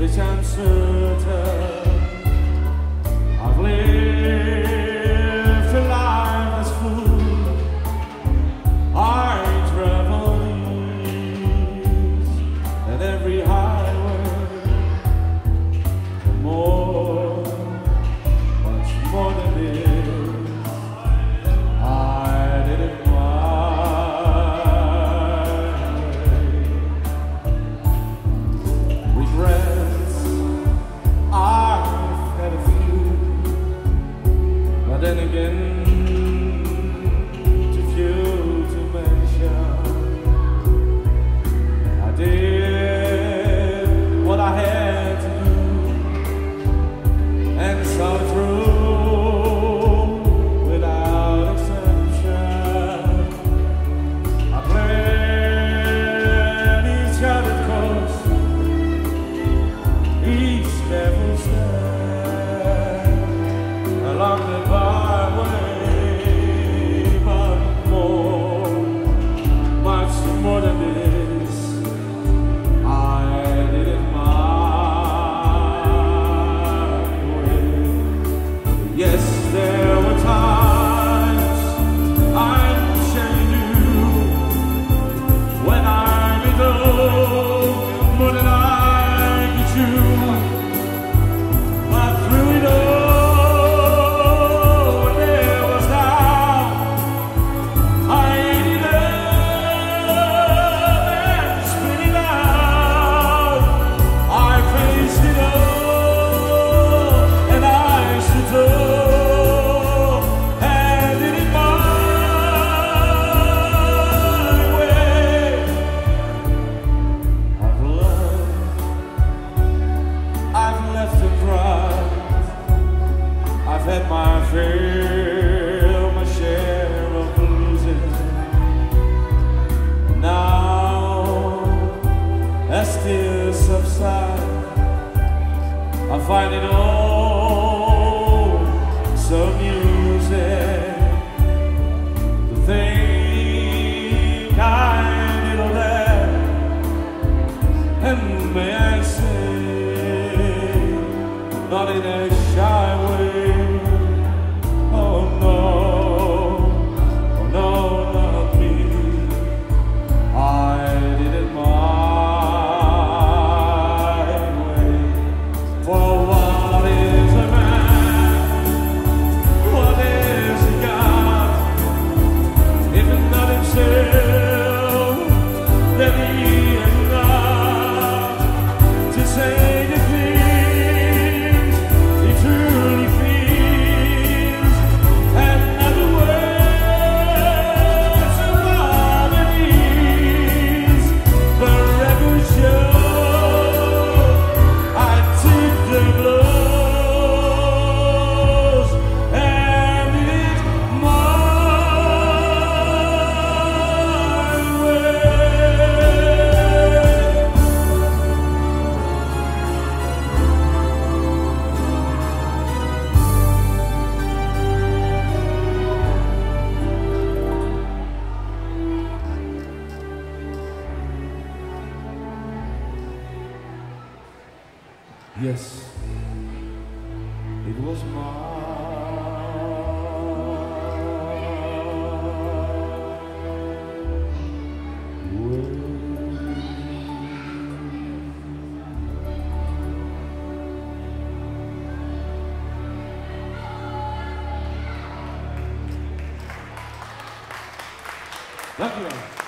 Yes, I'm certain I've lived a life that's full. I traveled east and every highway, and more, much more than this. I did it my way. Regrets, I've had a few, but then again, too few to mention. I did what I had to do and saw it through without exception. I played each charted course, each careful step along the byway, but more, much more than this, I did it my way. Yes, there were times I'm ashamed you when I'm in love more than I get you. But through it all, when there was doubt, I ended up spinning out. I faced it all, and I stood tall and did it my way. I've learned, I've left and cried, I've had my fill, my share of losing. Now, as tears subside, I find it all so amusing to think I did all that, and may I say, not in a shy way. Oh no, not me. I did it my way. For what is a man? What is a God? If not himself, then he is not to say the things he truly feels, and other words of love and ease. The record shows I took the blows, and it is my way. Yes, it was my way. Thank you.